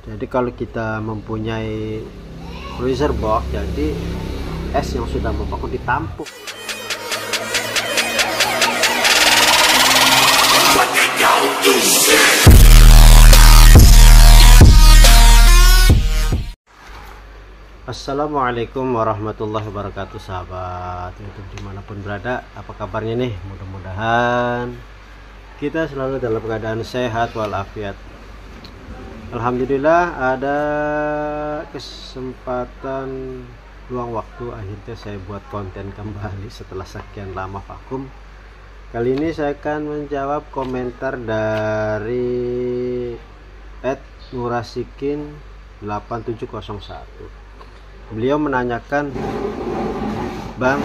Jadi kalau kita mempunyai freezer box, jadi es yang sudah membeku ditampung. Assalamualaikum warahmatullahi wabarakatuh, sahabat YouTube dimanapun berada. Apa kabarnya nih? Mudah-mudahan kita selalu dalam keadaan sehat walafiat. Alhamdulillah, ada kesempatan luang waktu akhirnya saya buat konten kembali setelah sekian lama vakum. Kali ini saya akan menjawab komentar dari @nurasikin8701. Beliau menanyakan, "Bang,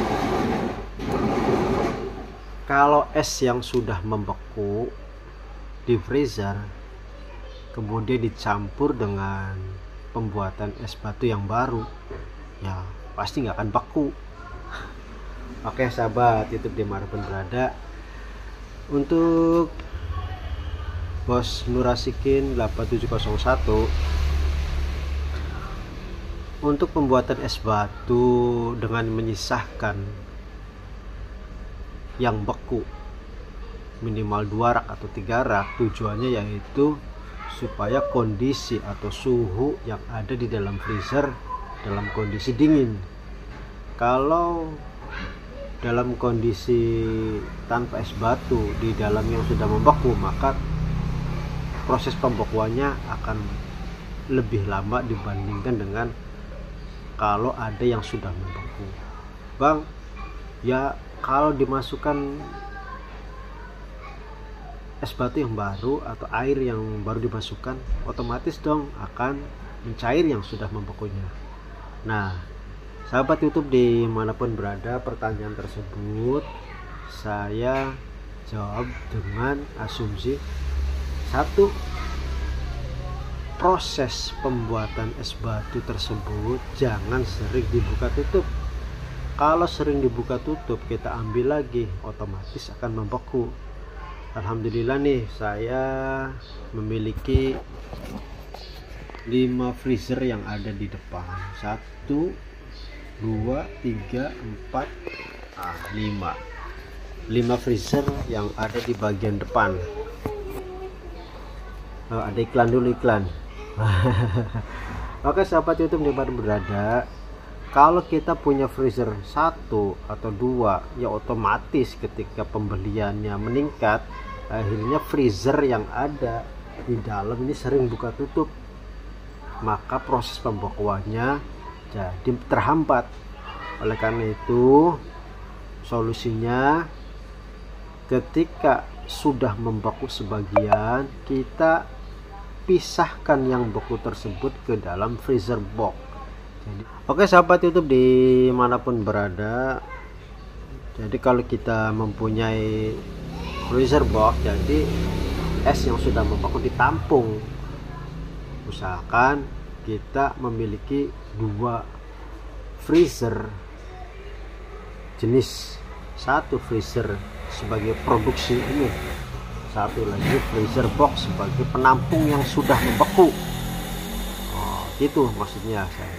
kalau es yang sudah membeku di freezer kemudian dicampur dengan pembuatan es batu yang baru, ya pasti nggak akan beku." Oke sahabat YouTube dimanapun berada, untuk Bos Nurasikin 8701, untuk pembuatan es batu dengan menyisahkan yang beku minimal 2 rak atau 3 rak, tujuannya yaitu supaya kondisi atau suhu yang ada di dalam freezer dalam kondisi dingin. Kalau dalam kondisi tanpa es batu di dalam yang sudah membeku, maka proses pembekuannya akan lebih lama dibandingkan dengan kalau ada yang sudah membeku. Bang, ya kalau dimasukkan es batu yang baru atau air yang baru dimasukkan, otomatis dong akan mencair yang sudah membekunya. Nah, sahabat YouTube dimanapun berada, pertanyaan tersebut saya jawab dengan asumsi satu, proses pembuatan es batu tersebut jangan sering dibuka tutup. Kalau sering dibuka tutup, kita ambil lagi, otomatis akan membeku. Alhamdulillah nih, saya memiliki 5 freezer yang ada di depan. 1, 2, 3, 4, 5 freezer yang ada di bagian depan. Ada iklan dulu, iklan. Oke sahabat YouTube dimanapun berada, kalau kita punya freezer 1 atau 2, ya otomatis ketika pembeliannya meningkat, akhirnya freezer yang ada di dalam ini sering buka tutup, maka proses pembekuannya jadi terhambat. Oleh karena itu, solusinya ketika sudah membeku sebagian, kita pisahkan yang beku tersebut ke dalam freezer box. Jadi, oke sahabat YouTube dimanapun berada, jadi kalau kita mempunyai freezer box, jadi es yang sudah membeku ditampung. Usahakan kita memiliki 2 freezer jenis, 1 freezer sebagai produksi ini, 1 lagi freezer box sebagai penampung yang sudah membeku. Gitu maksudnya saya.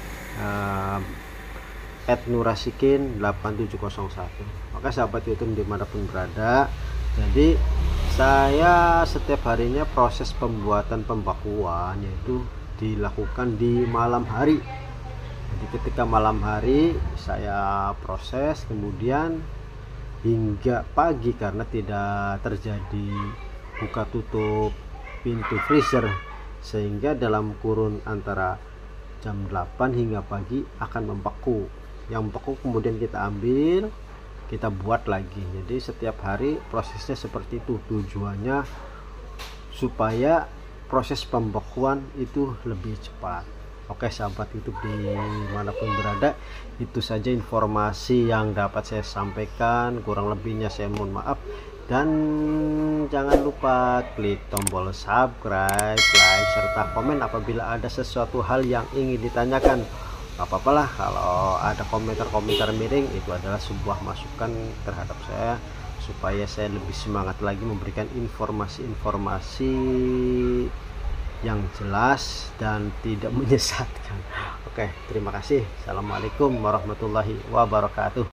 @nurasikin8701. Maka sahabat YouTube dimanapun berada, jadi saya setiap harinya proses pembuatan pembekuan yaitu dilakukan di malam hari. Jadi ketika malam hari saya proses, kemudian hingga pagi karena tidak terjadi buka tutup pintu freezer, sehingga dalam kurun antara jam 8 hingga pagi akan membeku. Yang beku kemudian kita ambil, kita buat lagi. Jadi setiap hari prosesnya seperti itu, tujuannya supaya proses pembekuan itu lebih cepat. Oke sahabat YouTube dimanapun berada, itu saja informasi yang dapat saya sampaikan. Kurang lebihnya saya mohon maaf, dan jangan lupa klik tombol subscribe, like, serta komen apabila ada sesuatu hal yang ingin ditanyakan. Gak apa-apalah kalau ada komentar-komentar miring, itu adalah sebuah masukan terhadap saya supaya saya lebih semangat lagi memberikan informasi-informasi yang jelas dan tidak menyesatkan. Oke, terima kasih. Assalamualaikum warahmatullahi wabarakatuh.